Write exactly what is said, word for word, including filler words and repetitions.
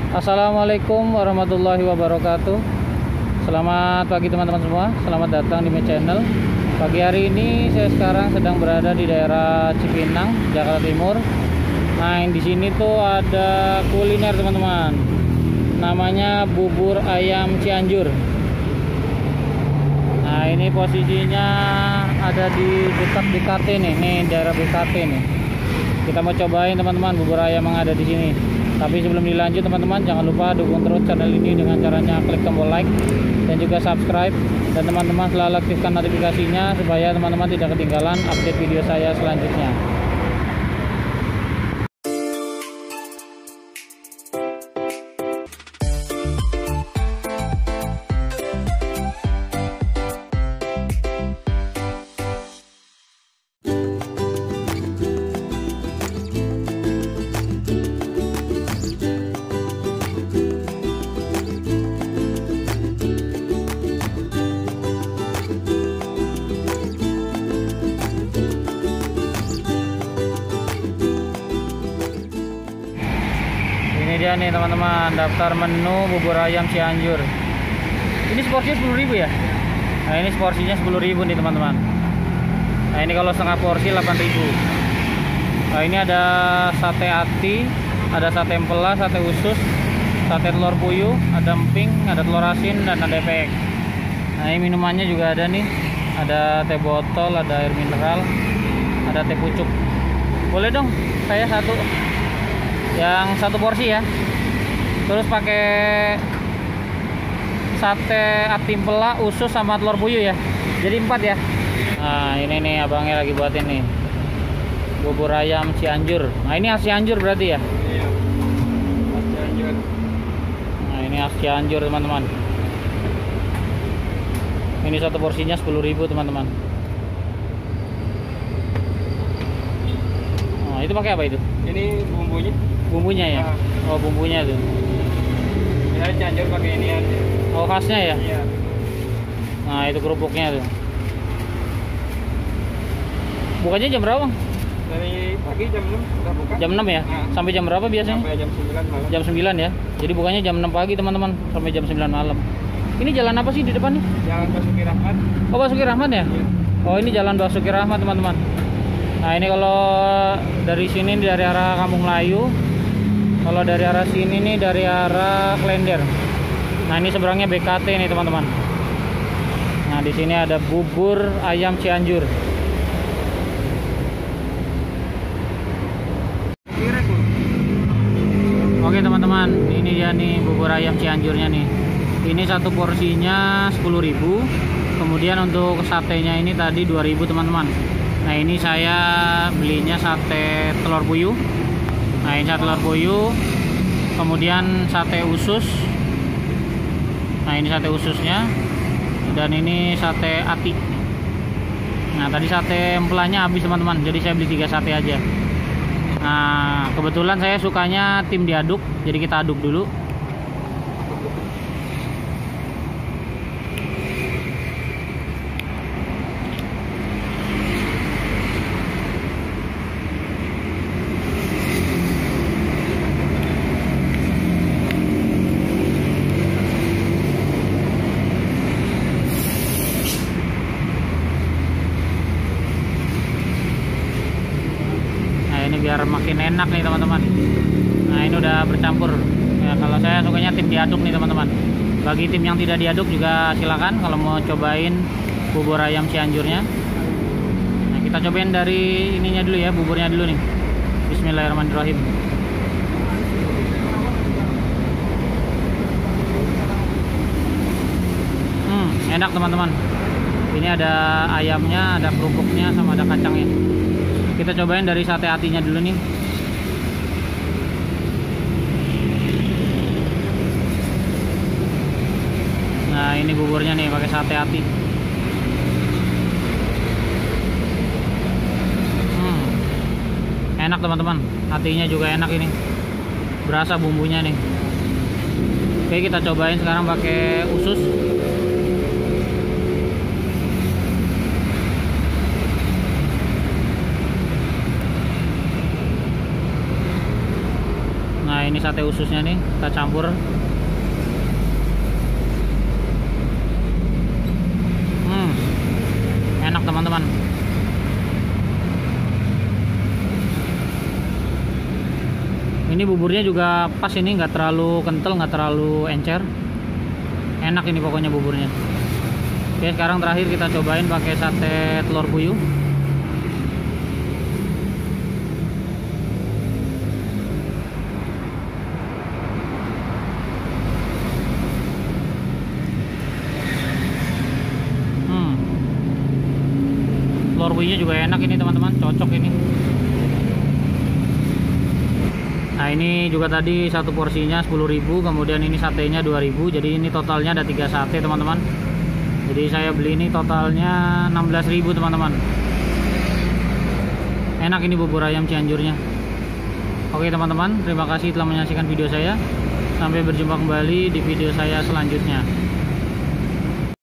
Assalamualaikum warahmatullahi wabarakatuh. Selamat pagi teman-teman semua. Selamat datang di My Channel. Pagi hari ini saya sekarang sedang berada di daerah Cipinang, Jakarta Timur. Nah, di sini tuh ada kuliner teman-teman. Namanya bubur ayam Cianjur. Nah, ini posisinya ada di dekat B K T nih, nih daerah B K T nih. Kita mau cobain teman-teman bubur ayam yang ada di sini. Tapi sebelum dilanjut teman-teman, jangan lupa dukung terus channel ini dengan caranya klik tombol like dan juga subscribe, dan teman-teman selalu aktifkan notifikasinya supaya teman-teman tidak ketinggalan update video saya selanjutnya. Ini dia nih teman-teman, daftar menu bubur ayam Cianjur. Ini seporsinya sepuluh ribu ya. Nah, ini seporsinya sepuluh ribu nih teman-teman. Nah, ini kalau setengah porsi delapan ribu. Nah, ini ada sate ati, ada sate empela, sate usus, sate telur puyuh, ada emping, ada telur asin, dan ada pek. Nah, ini minumannya juga ada nih. Ada teh botol, ada air mineral, ada teh pucuk. Boleh dong, saya satu. Yang satu porsi ya. Terus pakai sate ati empela, usus, sama telur puyuh ya. Jadi empat ya. Nah, ini nih abangnya lagi buatin nih bubur ayam Cianjur. Nah, ini khas Cianjur berarti ya. Iya, khas Cianjur. Nah, ini khas Cianjur teman-teman. Ini satu porsinya sepuluh ribu teman-teman. Nah, itu pakai apa itu? Ini bumbunya. Bumbunya ya. Nah. Oh, bumbunya tuh. Ya, Cianjur pakai ini aja. Oh, khasnya ya. Iya. Nah, itu kerupuknya tuh. Bukanya jam berapa? Dari pagi jam enam sudah buka. Jam enam ya? Nah. Sampai jam berapa biasanya? Sampai jam sembilan malam. Jam sembilan ya. Jadi bukanya jam enam pagi teman-teman, sampai jam sembilan malam. Ini jalan apa sih di depan nih? Jalan Basuki Rahmat. Oh, Basuki Rahmat ya? Iya. Oh, ini jalan Basuki Rahmat teman-teman. Nah, ini kalau dari sini dari arah Kampung Melayu. Kalau dari arah sini nih dari arah Klender. Nah, ini seberangnya B K T nih teman-teman. Nah, di sini ada bubur ayam Cianjur. Oke teman-teman, ini dia nih bubur ayam Cianjurnya nih. Ini satu porsinya sepuluh ribu. Kemudian untuk satenya ini tadi dua ribu teman-teman. Nah, ini saya belinya sate telur puyuh. Nah, ini sate telur puyuh. Kemudian sate usus. Nah, ini sate ususnya. Dan ini sate ati. Nah, tadi sate empelanya habis teman-teman. Jadi saya beli tiga sate aja. Nah, kebetulan saya sukanya tim diaduk. Jadi kita aduk dulu. Biar makin enak nih teman-teman. Nah, ini udah bercampur ya. Kalau saya sukanya tim diaduk nih teman-teman. Bagi tim yang tidak diaduk juga silakan kalau mau cobain bubur ayam Cianjurnya. Nah, kita cobain dari ininya dulu ya, buburnya dulu nih. Bismillahirrahmanirrahim. Hmm, enak teman-teman. Ini ada ayamnya, ada kerupuknya, sama ada kacangnya. Kita cobain dari sate atinya dulu nih. Nah, ini buburnya nih pakai sate ati. Hmm, enak teman-teman. Hatinya juga enak ini. Berasa bumbunya nih. Oke, kita cobain sekarang pakai usus. ini sate ususnya nih, kita campur. Hmm, enak teman-teman. Ini buburnya juga pas, ini nggak terlalu kental, nggak terlalu encer. Enak ini pokoknya buburnya. Oke, sekarang terakhir kita cobain pakai sate telur puyuh. Hmm, telur puyuhnya juga enak ini teman-teman, cocok ini. Nah ini juga tadi satu porsinya sepuluh ribu, kemudian ini satenya dua ribu, jadi ini totalnya ada tiga sate teman-teman. Jadi saya beli ini totalnya enam belas ribu teman-teman. Enak ini bubur ayam Cianjurnya. Oke teman-teman, terima kasih telah menyaksikan video saya. Sampai berjumpa kembali di video saya selanjutnya.